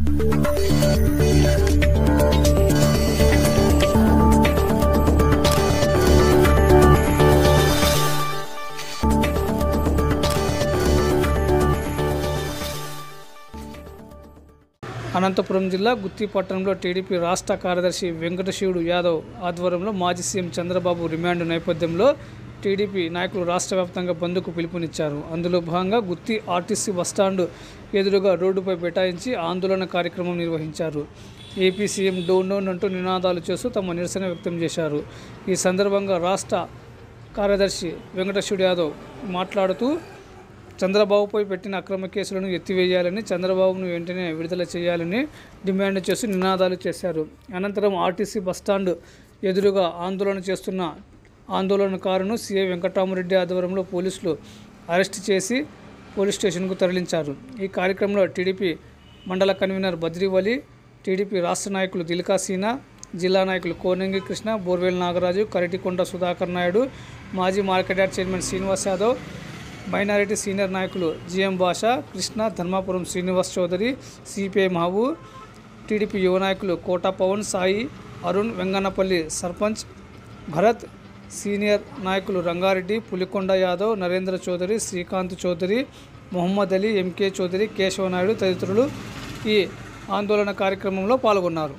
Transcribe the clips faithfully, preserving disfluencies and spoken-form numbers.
అనంతపురం జిల్లా గుత్తి పట్టణంలో టీడీపీ రాష్ట్ర కార్యదర్శి వెంకటశివుడు యాదవ్ ఆధ్వర్యంలో మాజీ సీఎం చంద్రబాబు రిమాండ్ నేపథ్యంలో టీడీపీ నాయకులు రాష్ట్ర వ్యాప్తంగా బంద్కు పిలుపునిచ్చారు. అందులో భాగంగా గుత్తి ఆర్టీసీ బస్టాండ్ ఎదురుగా రోడ్డుపై బైఠాయించి ఆందోళన కార్యక్రమం నిర్వహించారు. ఏపీ సీఎం డౌన్ డౌన్ అంటూ నినాదాలు చేస్తూ తమ నిరసన వ్యక్తం చేశారు. ఈ సందర్భంగా రాష్ట్ర కార్యదర్శి వెంకటశివుడు యాదవ్ మాట్లాడుతూ చంద్రబాబుపై పెట్టిన అక్రమ కేసులను ఎత్తివేయాలని, చంద్రబాబును వెంటనే విడుదల చేయాలని డిమాండ్ చేసి నినాదాలు చేశారు. అనంతరం ఆర్టీసీ బస్టాండ్ ఎదురుగా ఆందోళన చేస్తున్న ఆందోళనకారును సీఐ వెంకటరామరెడ్డి ఆధ్వర్యంలో పోలీసులు అరెస్ట్ చేసి పోలీస్ స్టేషన్కు తరలించారు. ఈ కార్యక్రమంలో టీడీపీ మండల కన్వీనర్ బద్రీవలి, టీడీపీ రాష్ట్ర నాయకులు దిల్కా సీనా, జిల్లా నాయకులు కోనంగి కృష్ణ, బోర్వేల్ నాగరాజు, కరటికొండ సుధాకర్ నాయుడు, మాజీ market yard chairman Srinivas Yadav, minority senior నాయకులు జిఎం భాష, కృష్ణ, ధర్మాపురం శ్రీనివాస్ చౌదరి, సిపిఐ మహబూబ్, టీడీపీ యువ నాయకులు కోటా పవన్, సాయి, అరుణ్, వెంగన్నపల్లి సర్పంచ్ భరత్, సీనియర్ నాయకులు రంగారెడ్డి, పులికొండ యాదవ్, నరేంద్ర చౌదరి, శ్రీకాంత్ చౌదరి, మొహమ్మద్ అలీ, ఎంకే చౌదరి, కేశవనాయుడు తదితరులు ఈ ఆందోళన కార్యక్రమంలో పాల్గొన్నారు.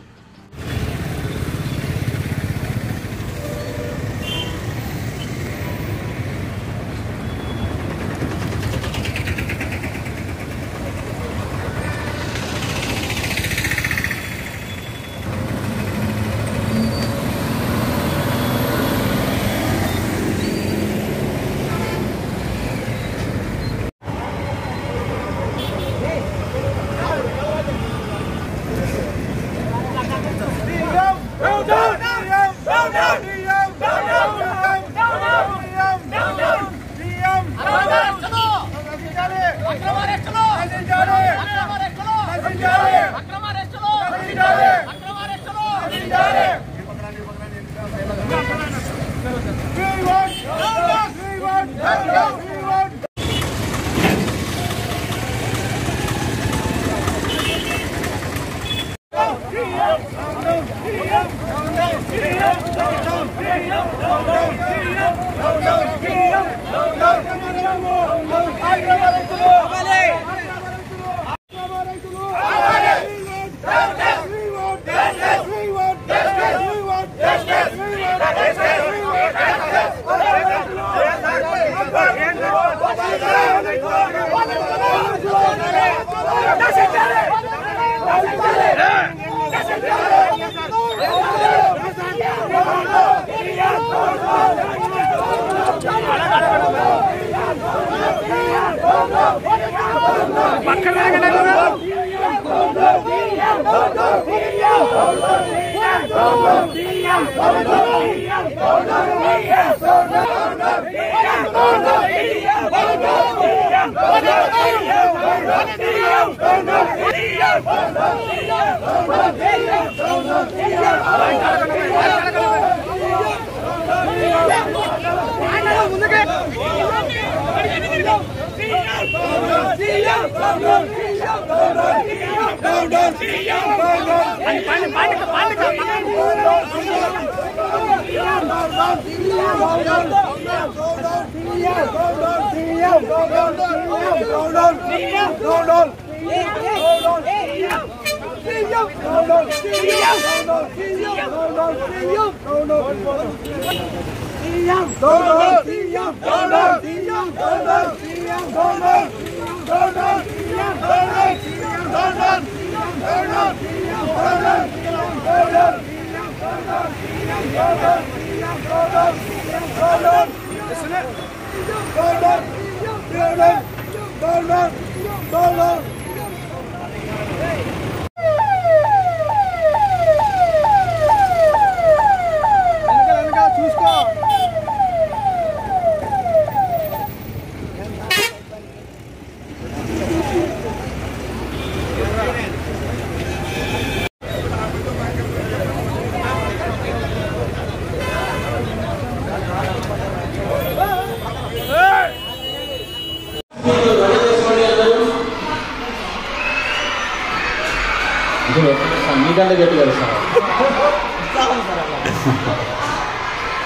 మీకంటే గట్టి కలుస్తాను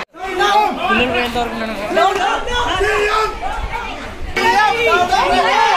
పిల్లలు ఎంతవరకు